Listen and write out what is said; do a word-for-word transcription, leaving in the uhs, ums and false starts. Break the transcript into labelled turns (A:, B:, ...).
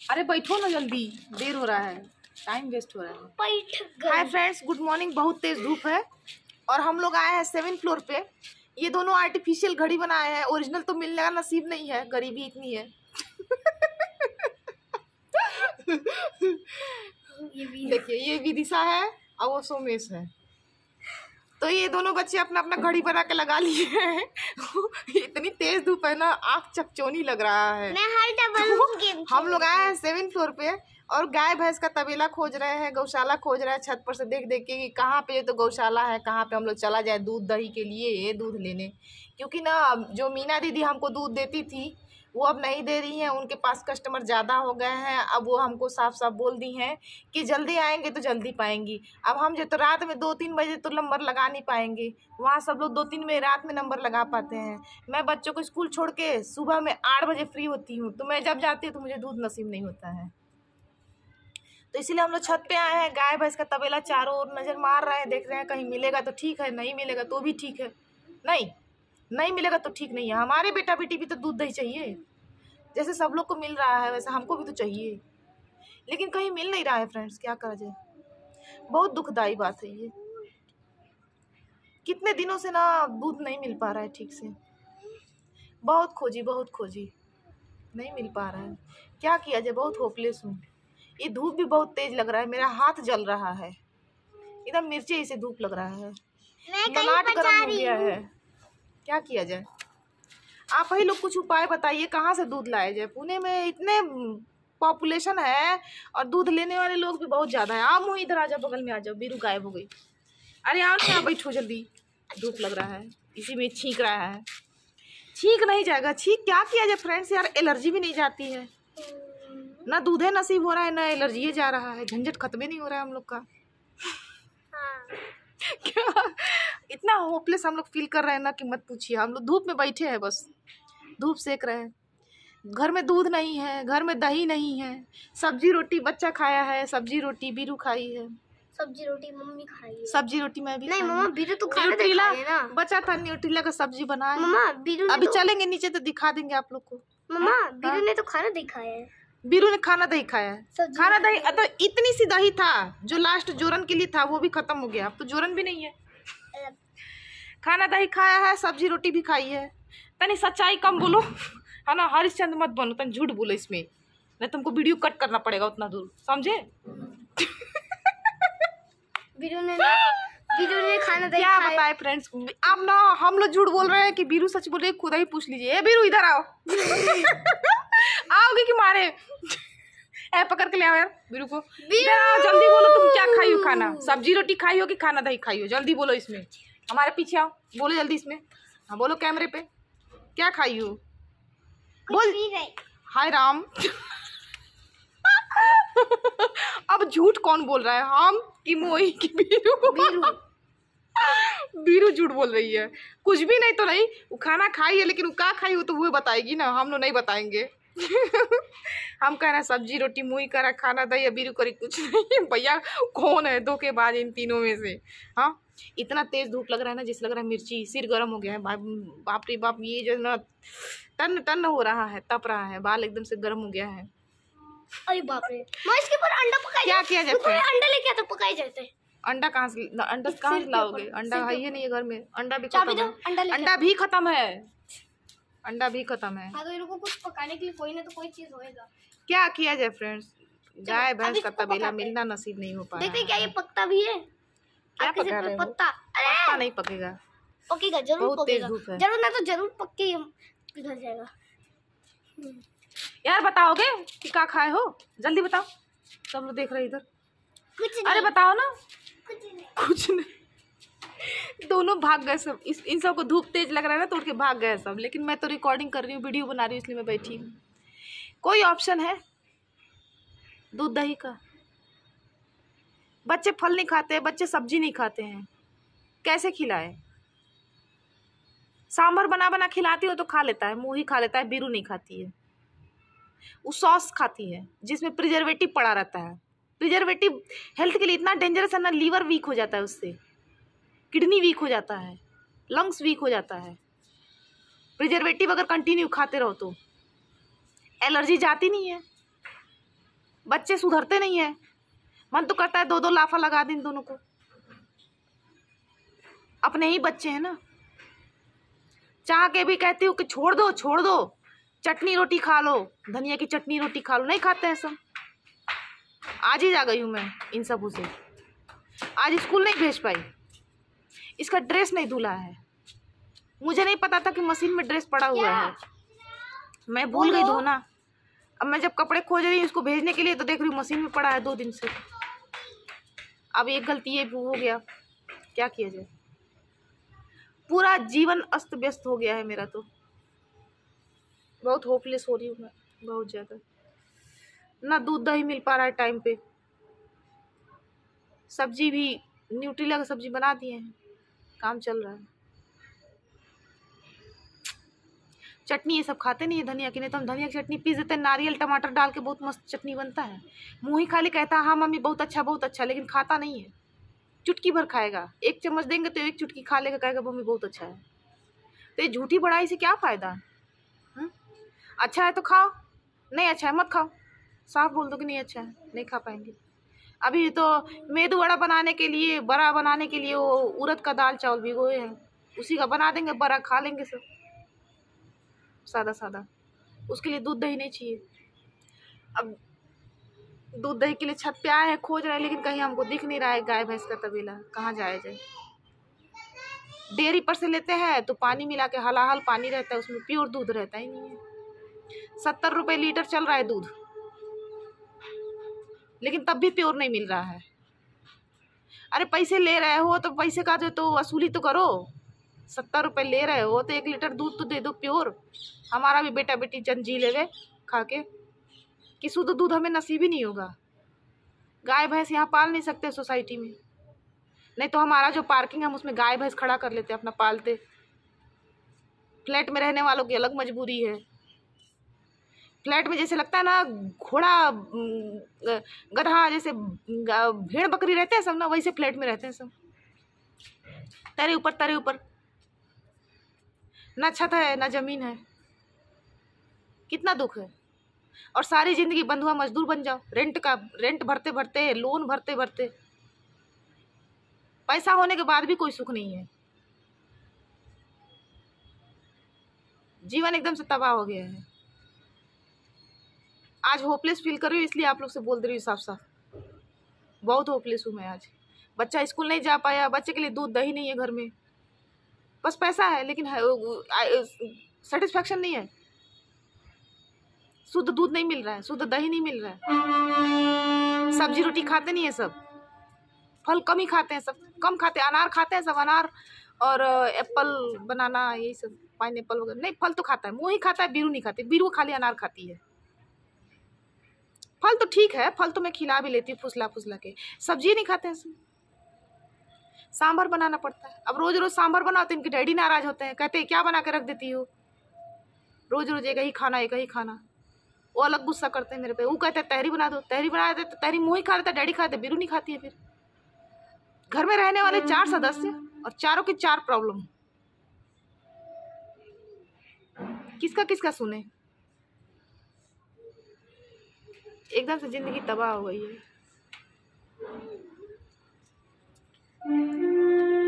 A: अरे बैठो ना जल्दी, देर हो रहा है, टाइम वेस्ट हो रहा है।
B: बैठ
A: हाय फ्रेंड्स, गुड मॉर्निंग। बहुत तेज धूप है और हम लोग आए हैं सेवन फ्लोर पे। ये दोनों आर्टिफिशियल घड़ी बनाए हैं, ओरिजिनल तो मिलने का नसीब नहीं है, गरीबी इतनी है। देखिए, ये विदिशा है और वो सोमेश है। तो ये दोनों बच्चे अपना अपना घड़ी बना के लगा लिए हैं। इतनी तेज धूप है ना, आँख चकचौनी लग रहा है।
B: मैं हर डबल
A: तो हम लोग आए हैं सेवन फ्लोर पे और गाय भैंस का तबेला खोज रहे हैं, गौशाला खोज रहे हैं छत पर से देख देख के कि कहाँ पे तो गौशाला है, कहाँ पे हम लोग चला जाए दूध दही के लिए, दूध लेने। क्योंकि ना जो मीना दीदी हमको दूध देती थी वो अब नहीं दे रही हैं, उनके पास कस्टमर ज़्यादा हो गए हैं। अब वो हमको साफ साफ बोल दी हैं कि जल्दी आएंगे तो जल्दी पाएंगी। अब हम जो तो रात में दो तीन बजे तो नंबर लगा नहीं पाएंगे, वहाँ सब लोग दो तीन बजे रात में नंबर लगा पाते हैं। मैं बच्चों को स्कूल छोड़ के सुबह में आठ बजे फ्री होती हूँ, तो मैं जब जाती हूँ तो मुझे दूध नसीब नहीं होता है। तो इसीलिए हम लोग छत पे आए हैं। गाय भैंस का तबेला चारों ओर नज़र मार रहे हैं, देख रहे हैं कहीं मिलेगा तो ठीक है, नहीं मिलेगा तो भी ठीक है। नहीं नहीं मिलेगा तो ठीक नहीं है। हमारे बेटा बेटी भी तो दूध दही चाहिए, जैसे सब लोग को मिल रहा है वैसे हमको भी तो चाहिए, लेकिन कहीं मिल नहीं रहा है फ्रेंड्स, क्या करा जाए। बहुत दुखदाई बात है ये। कितने दिनों से ना दूध नहीं मिल पा रहा है ठीक से। बहुत खोजी बहुत खोजी, नहीं मिल पा रहा है। क्या किया जाए, बहुत होपलेस हूँ। ये धूप भी बहुत तेज लग रहा है, मेरा हाथ जल रहा है, एकदम मिर्ची से धूप लग रहा है, ललाट गर्म हो गया है। क्या किया जाए, आप ही लोग कुछ उपाय बताइए, कहाँ से दूध लाया जाए। पुणे में इतने पॉपुलेशन है और दूध लेने वाले लोग भी बहुत ज़्यादा है। आप मुँह इधर आ जाओ, बगल में आ जाओ, बीरू गायब हो गई। अरे आओ ना, बैठो जल्दी, धूप लग रहा है, इसी में छींक रहा है। छींक नहीं जाएगा, छींक क्या किया जाए फ्रेंड्स, यार एलर्जी भी नहीं जाती है, ना दूधे नसीब हो रहा है ना एलर्जी जा रहा है, झंझट खत्म ही नहीं हो रहा है हम लोग का। क्या इतना होपलेस हम लोग फील कर रहे हैं ना कि मत पूछिए। हम लोग धूप में बैठे हैं, बस धूप सेक रहे हैं। घर में दूध नहीं है, घर में दही नहीं है, सब्जी रोटी बच्चा खाया है, सब्जी रोटी बीरू खाई है,
B: सब्जी रोटी मम्मी खाई है।
A: सब्जी रोटी मैं भी
B: नहीं मम्मा, बीरू तो खाना
A: न्यूट्रीला
B: है ना।
A: बचा था, न्यूट्रीला का सब्जी बनाया
B: मम्मा। बीरू
A: अभी
B: तो...
A: चलेंगे नीचे तो दिखा देंगे आप लोग को।
B: मम्मा बीरू ने तो खाना दिखाया है।
A: बीरू ने खाना दही खाया है, खाना दही तो इतनी सी दही था जो लास्ट जोरन के लिए था, वो भी खत्म हो गया, अब तो जोरन भी नहीं है। खाना दही खाया है, सब्जी रोटी भी खाई है। तनी सच्चाई कम बोलो है ना, हरिश्चंद्र मत बनो, तनी झूठ बोलो इसमें, नहीं तुमको वीडियो कट करना पड़ेगा उतना दूर, समझे।
B: बीरू ने बीरू ने खाना दही
A: क्या बताए फ्रेंड्स, आप ना हम लोग झूठ बोल रहे हैं कि बीरू सच बोल रहे, खुद ही पूछ लीजिए। ए बीरू इधर आओ। आओगे कि मारे, ए पकड़ के ले आओ यार बीरू को, इधर आओ जल्दी बोलो, तुम क्या खाई हो खाना, सब्जी रोटी खाई हो कि खाना दही खाई हो, जल्दी बोलो इसमें, हमारे पीछे आओ, बोलो जल्दी इसमें, हाँ बोलो कैमरे पे, क्या खाई हो बोल। हाय राम। अब झूठ कौन बोल रहा है, हम कि मोई की बीरू? बीरू बीरू झूठ बोल रही है, कुछ भी नहीं तो नहीं, वो खाना खाई है, लेकिन वो क्या खाई हो तो वो बताएगी ना, हम लोग नहीं बताएंगे। हम कह रहे हैं सब्जी रोटी, मुई कह रहा खाना दही, बीरू करी कुछ नहीं। भैया कौन है धोखेबाज इन तीनों में से। हाँ इतना तेज धूप लग रहा है ना, जिस लग रहा है मिर्ची, सिर गर्म हो गया है, बाप रे बाप, ये जो ना टन टन हो रहा है, तप रहा है, बाल एकदम से गर्म हो गया है।
B: अरे बाप रे, मैं इसके ऊपर अंडा पकाई,
A: क्या किया जाए,
B: अंडा लेके आता पकाए जाते।
A: अंडा कहाँ से, अंडा कहाँ से लाओगे, अंडा है ही नहीं है घर में, अंडा भी खत्म है, अंडा भी खत्म है, अंडा भी खत्म है।
B: हाँ तो इनको कुछ पकाने के लिए कोई ना तो कोई चीज होएगा।
A: क्या किया जाए फ्रेंड्स, गाय भैंस का तबेला मिलना नसीब नहीं हो पा रहा है।
B: देखते क्या ये पकता भी है,
A: क्या पका रहे हो?
B: पत्ता
A: पत्ता नहीं पकेगा,
B: पकेगा जरूर, पकेगा जरूर, ना तो जरूर पक के पिघल जाएगा।
A: यार बताओगे कि क्या खाए हो, जल्दी बताओ, सब लोग देख रहे इधर।
B: कुछ
A: अरे बताओ ना।
B: कुछ नहीं,
A: कुछ नहीं, दोनों भाग गए सब, इस इन सब को धूप तेज लग रहा है ना, तो उठ के भाग गए सब, लेकिन मैं तो रिकॉर्डिंग कर रही हूँ, वीडियो बना रही हूँ, इसलिए मैं बैठी हूँ। कोई ऑप्शन है दूध दही का? बच्चे फल नहीं खाते, बच्चे सब्जी नहीं खाते हैं, कैसे खिलाए? सांभर बना बना खिलाती हो तो खा लेता है, मुँह ही खा लेता है, बीरू नहीं खाती है, वो सॉस खाती है जिसमें प्रिजर्वेटिव पड़ा रहता है। प्रिजर्वेटिव हेल्थ के लिए इतना डेंजरस है ना, लीवर वीक हो जाता है उससे, किडनी वीक हो जाता है, लंग्स वीक हो जाता है। प्रिजर्वेटिव अगर कंटिन्यू खाते रहो तो एलर्जी जाती नहीं है। बच्चे सुधरते नहीं है, मन तो करता है दो दो लाफा लगा दें दोनों को। अपने ही बच्चे हैं ना, चाह के भी कहती हूँ कि छोड़ दो छोड़ दो, चटनी रोटी खा लो, धनिया की चटनी रोटी खा लो, नहीं खाते हैं सब। आज ही जा गई हूँ मैं इन सबों से, आज स्कूल नहीं भेज पाई, इसका ड्रेस नहीं धुला है। मुझे नहीं पता था कि मशीन में ड्रेस पड़ा हुआ है, मैं भूल गई धोना। अब मैं जब कपड़े खोज रही हूँ इसको भेजने के लिए तो देख रही हूँ मशीन में पड़ा है दो दिन से। अब एक गलती ये हो गया, क्या किया जाए। पूरा जीवन अस्त व्यस्त हो गया है मेरा, तो बहुत होपलेस हो रही हूँ मैं, बहुत ज़्यादा। ना दूध दही मिल पा रहा है टाइम पे, सब्जी भी न्यूट्रीला का सब्जी बना दिए हैं, काम चल रहा है। चटनी ये सब खाते नहीं है धनिया की, नहीं तो हम धनिया की चटनी पीस देते हैं, नारियल टमाटर डाल के बहुत मस्त चटनी बनता है। मुँह ही खाली कहता है हाँ मम्मी बहुत अच्छा बहुत अच्छा, लेकिन खाता नहीं है। चुटकी भर खाएगा, एक चम्मच देंगे तो एक चुटकी खा लेगा, कहेगा मम्मी बहुत अच्छा है। तो ये झूठी बड़ाई से क्या फ़ायदा। हुँ? अच्छा है तो खाओ, नहीं अच्छा है मत खाओ, साफ बोल दो कि नहीं अच्छा है, नहीं खा पाएंगे। अभी तो मेदू वड़ा बनाने के लिए, बड़ा बनाने के लिए वो उड़द का दाल चावल भिगोए हैं, उसी का बना देंगे बड़ा, खा लेंगे सब सादा सादा। उसके लिए दूध दही नहीं चाहिए। अब दूध दही के लिए छत पे आए हैं, खोज रहे हैं, लेकिन कहीं हमको दिख नहीं रहा है गाय भैंस का तबेला, कहाँ जाया जाए। डेयरी पर से लेते हैं तो पानी मिला के हलाहल पानी रहता है, उसमें प्योर दूध रहता ही नहीं है। सत्तर रुपये लीटर चल रहा है दूध, लेकिन तब भी प्योर नहीं मिल रहा है। अरे पैसे ले रहे हो तो पैसे का जो तो वसूली तो करो, सत्तर रुपये ले रहे हो तो एक लीटर दूध तो दे दो प्योर। हमारा भी बेटा बेटी जन जी लेवे खा के, कि शुद्ध दूध हमें नसीब ही नहीं होगा। गाय भैंस यहाँ पाल नहीं सकते सोसाइटी में, नहीं तो हमारा जो पार्किंग है हम उसमें गाय भैंस खड़ा कर लेते, अपना पालते। फ्लैट में रहने वालों की अलग मजबूरी है। फ्लैट में जैसे लगता है ना घोड़ा गधा, जैसे भेड़ बकरी रहते हैं सब ना, वैसे फ्लैट में रहते हैं सब, तरे ऊपर तरे ऊपर, ना छत है ना जमीन है। कितना दुख है। और सारी जिंदगी बंधुआ मजदूर बन जाओ, रेंट का रेंट भरते भरते, लोन भरते भरते, पैसा होने के बाद भी कोई सुख नहीं है। जीवन एकदम से तबाह हो गया है। आज होपलेस फील कर रही हूँ, इसलिए आप लोग से बोल दे रही हूँ साफ साफ, बहुत होपलेस हूँ मैं आज। बच्चा स्कूल नहीं जा पाया, बच्चे के लिए दूध दही नहीं है घर में, बस पैसा है लेकिन सेटिस्फेक्शन नहीं है। शुद्ध दूध नहीं मिल रहा है, शुद्ध दही नहीं मिल रहा है, सब्जी रोटी खाते नहीं है सब, फल कम ही खाते हैं सब, कम खाते हैं। अनार खाते हैं सब, अनार और एप्पल बनाना यही सब, पाइन एप्पल वगैरह नहीं। फल तो खाता है, मुँह ही खाता है, बीरू नहीं खाती, बीरू खाली अनार खाती है। फल तो ठीक है, फल तो मैं खिला भी लेती हूँ फुसला फुसला के, सब्जी नहीं खाते हैं सब। सांभर बनाना पड़ता है, अब रोज रोज सांभर बनाओ तो इनके डैडी नाराज होते हैं, कहते हैं क्या बना के रख देती हो, रोज रोज एक ही खाना एक ही खाना। वो अलग गुस्सा करते हैं मेरे पे, वो कहते हैं तहरी बना दो, तहरी बना देते तो तहरी मुँह ही खा देता, डैडी खाते, बीरू नहीं खाती है। फिर घर में रहने वाले चार सदस्य और चारों की चार प्रॉब्लम, किसका किसका सुने। एकदम से जिंदगी तबाह हो गई है।